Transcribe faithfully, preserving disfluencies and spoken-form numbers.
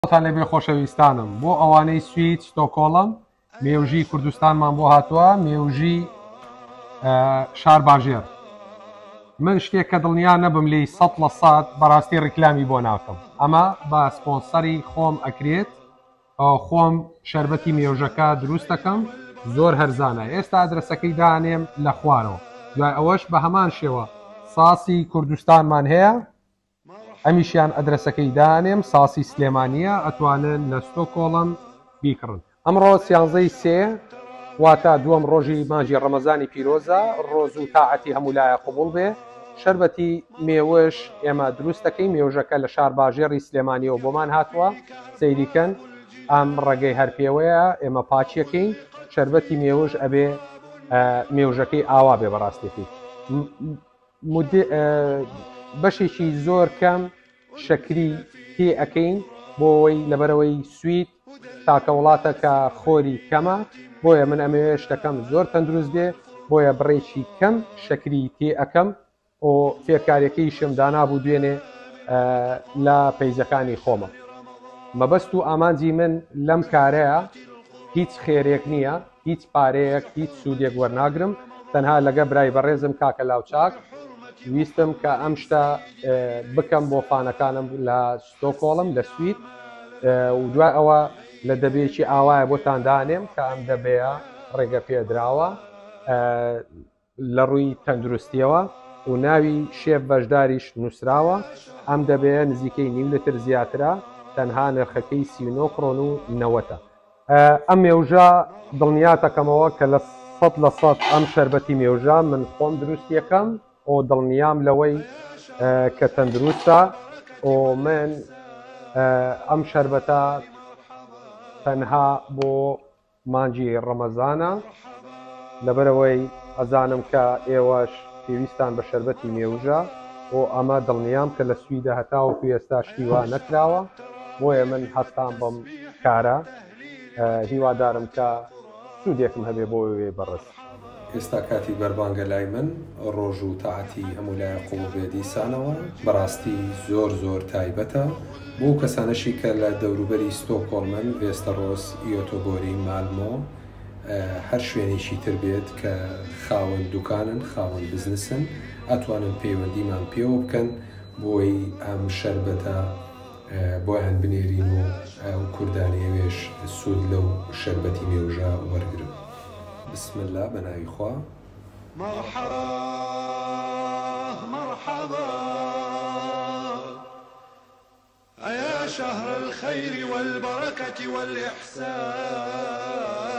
تان لێبێ خۆشەویستانم بۆ ئەوانەی سوید ستۆکۆڵم مێوژی کوردستانمان بۆ هاتووە مێوژی شار باژێر من شتێک کە دڵنیا نەبم لێی سەد لە سەد بەڕاستی ڕیکلامی بۆ ناکەم ئەمە بە سپۆنسەری خۆم ئەکرێت خۆم شەربەتی مێوژەکە دروست دەکەم زۆر هەرزانە ئێستا ئەدرەسەکەی دانێم لە خوارەوە دوای ئەوەش بە هەمان شێوە ساسی کوردستانمان هەیە ئەمیشیان ئەدرسەکەی دانێم ساسی سلێمانیە ئەتوانن لە ستۆکۆڵم بیکڕن ئەمڕۆ سیانزەی سێ واتە دووەم ڕۆژی مانجی ڕەمەزانی پیرۆزە ڕۆژ و تاعەتی هەموو لایە قوبوڵ بێ شەربەتی مێوەش ئێمە دروست دەکەین مێوژەکە لە شار باژێڕی سلێمانیەوە بۆمان هاتووە سەیریکەن ئەم ڕێگەی هەر پێوەیە ئێمە پاچیەکەین شەربەتی مێوژ ئەبێ مێوژەکەی ئاوا بێ بەڕاستێکی بەشێکی زۆر کەم شەکری تێ ئەەکەین بۆەوەی لەبەرەوەی سوید تاکە وڵاتە کە خۆری کەمە بۆیە من ئەمەوێ شتەکەم زۆر تەندروست بێ بۆیە بڕێکی کەم شەکری تێ ئەەکەم و فێرکاریەکەیشم دانابوو دوێنێ لە پەیزەکانی خۆمە مەبەست و ئامانجی من لەم کارەیە هیچ خێرێک نییە هیچ پارەیەک هیچ سوودێک وەرناگرم تەنها لەگە برای بەڕێزم کاکە لاوچاک ویستم کە ئەم شتە بکەم بۆ فانەکانم لە ستۆکۆڵم لە سوید و دوای ئەوە لە دەبێکی ئاوایە بۆتان دانێم کە ئەم دەبەیە ڕێگە پێدراوە لە ڕووی تەندروستیەوە و ناوی شێف بەشداریش نووسراوە ئەم دەبەیە نزیکەی نیم لتر زیاترە تەنها نرخەکەی سی و نۆ کڕۆن و نەوەتە ئەم مێوژە دڵنیاتەکەمەوە کە لە سەد لە سەد ئەم شەربەتی مێوژە من خۆم دروستیەکەم و دڵنیام لەوەی کە تەندروستە و من ئەم شەربەتە تەنها بۆ مانجی ڕەمەزانە لەبەرەوەی ئەزانم کە ئێوەش پێویستان بە شەربەتی مێوژە و ئەمە دڵنیام کە لە سویدە هەتاوەکو ئێستا شتیوا نەکراوە بۆیە من هەستان بەم کارە هیوادارم کە سوودێکم هەبێ بۆ وێ بەڕست ئێستا کاتی بەربانگە لای من ڕۆژ و تاعەتی هەموو لایە قوڵ بێ دیسانەوە بەڕاستی زۆر زۆر تایبەتە بۆ کەسانەشی کە لە دەوروبەری ستۆکۆڵمن ڤێستەڕۆس ئیۆتۆبۆری مالمۆ هەر شوێنێکی تر بێت کە خاوەن دوکانن خاوەن بزنسن ئەتوانن پەیوەندیمان پێوە بکەن بۆی ئەم شەربەتە بۆیان بنێرین و ئەو کوردانیەوێش سوود لەو شەربەتی مێوژە وەرگرن بسم الله بناوی خوا مرحبا مرحبا يا شهر الخير والبركة والإحسان